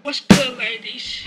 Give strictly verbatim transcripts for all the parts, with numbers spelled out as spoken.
What's good, ladies?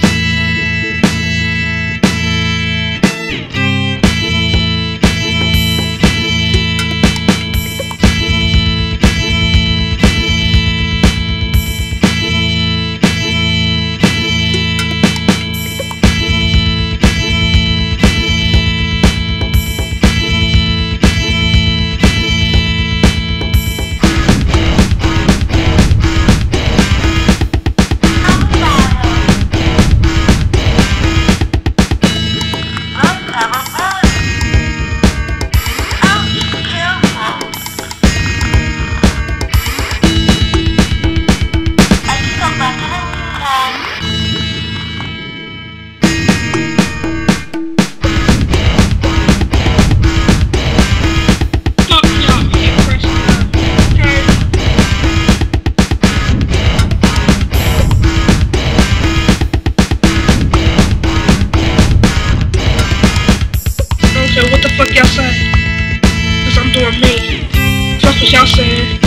What the fuck y'all say? Cause I'm doing me. Fuck what y'all saying.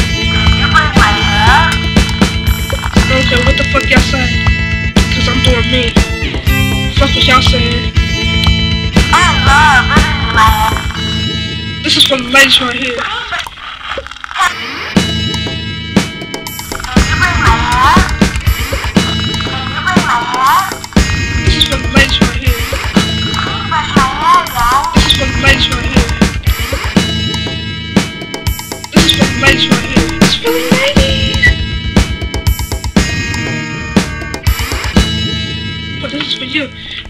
Don't care what the fuck y'all say. Cause I'm doing me. Fuck what y'all saying. This is for the ladies right here. This is for the ladies right here. This is for the ladies right here. This is for the ladies right here. This is for the ladies. But this is for you.